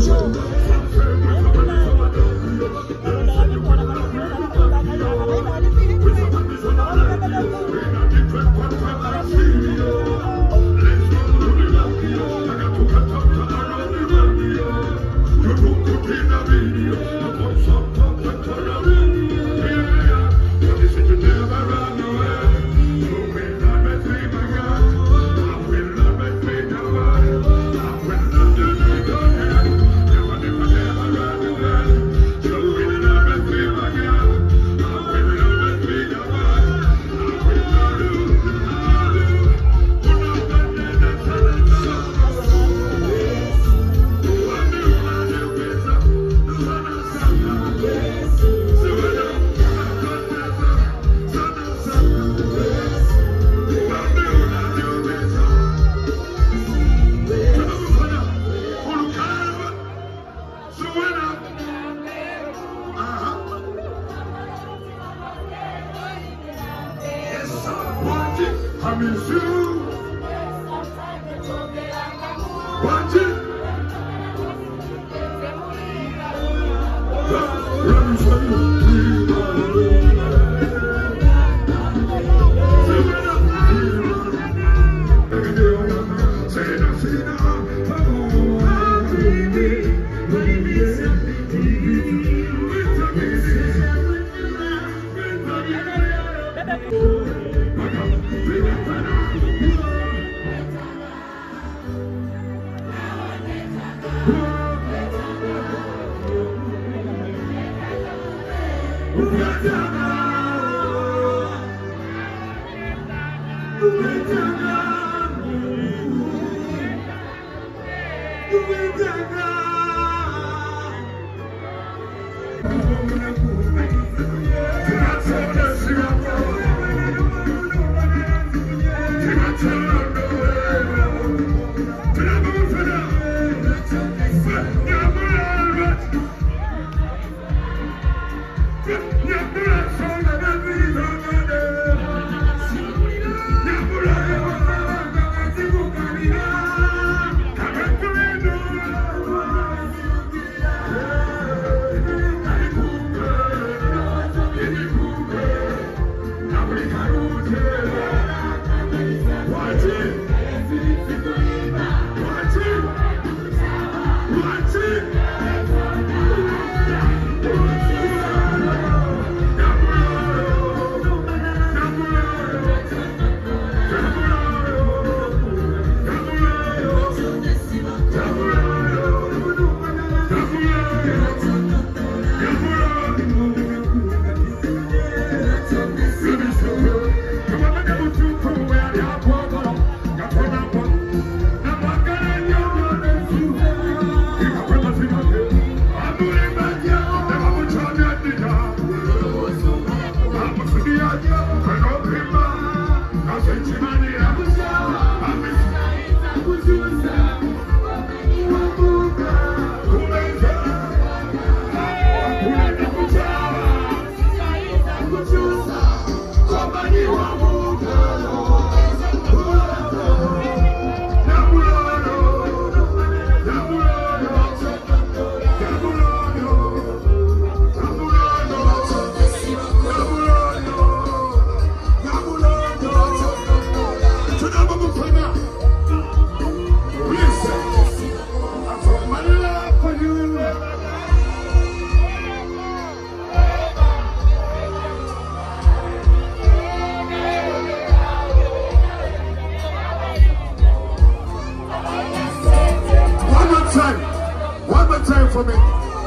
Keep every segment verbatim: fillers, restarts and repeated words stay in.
For me,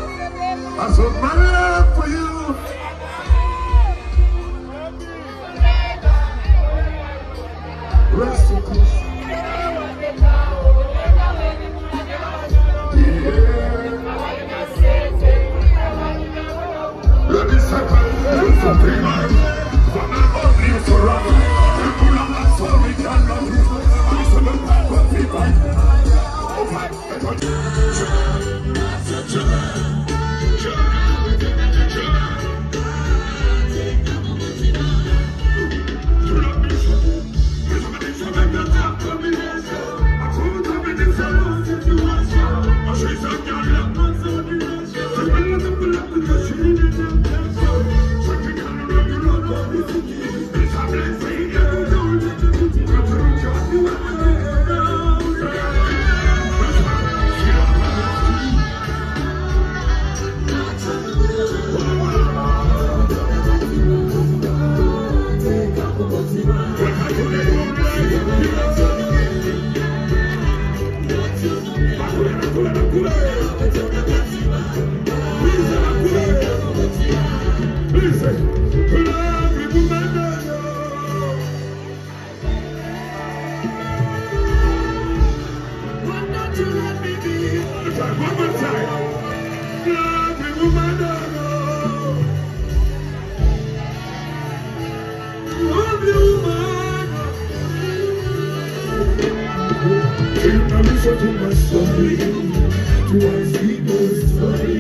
I saw my love for you. Rest in peace. Let me separate something from my body forever. People are not so we can love you. I'm so bad for people. Oh my God. I'm Listen to my story, to our people's story.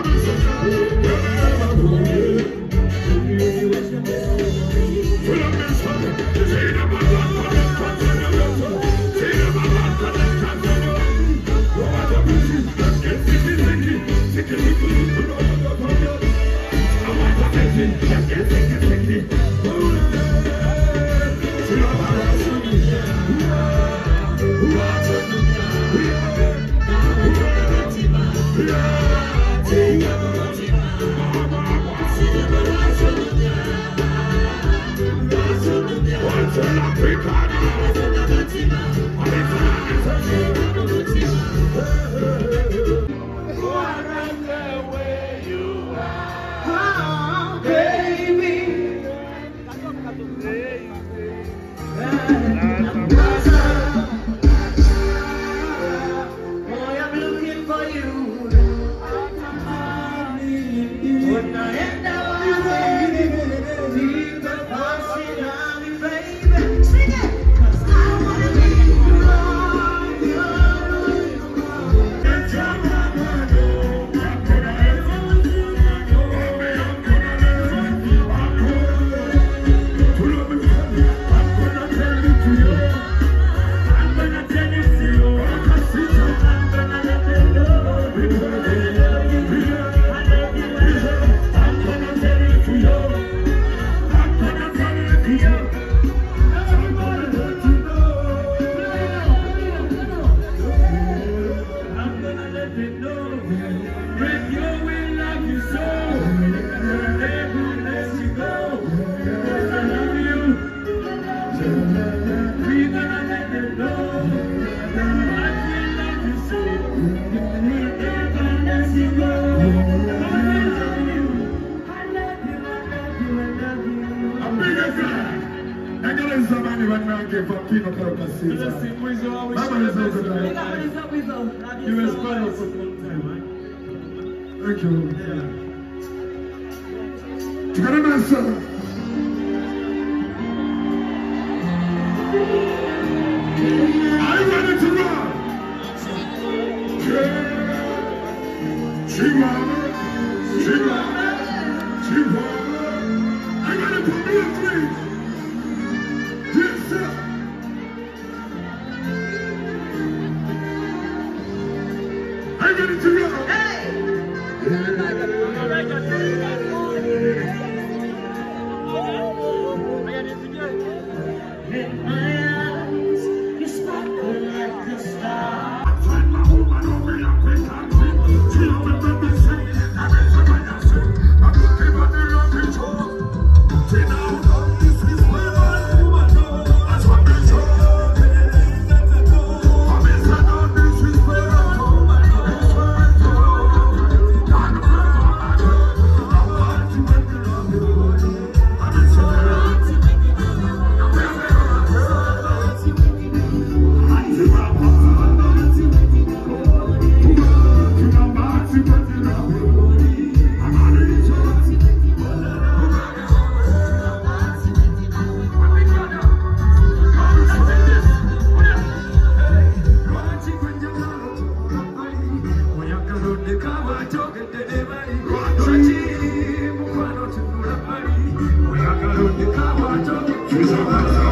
Thank you. Together, sir. Are you ready to run? Yeah. Chihuahua, Chihuahua, Chihuahua. Are you ready to put me in three? Yes, sir. Are you ready to run? Hey! In my eyes, you sparkle like a star. I find my woman over here, we can't see. She opened up and said, I'm in the way I say, I'm looking at the lucky toe. She now knows this is where my woman knows. That's what they show. I'm inside on this is where I know. It's where I know. She's a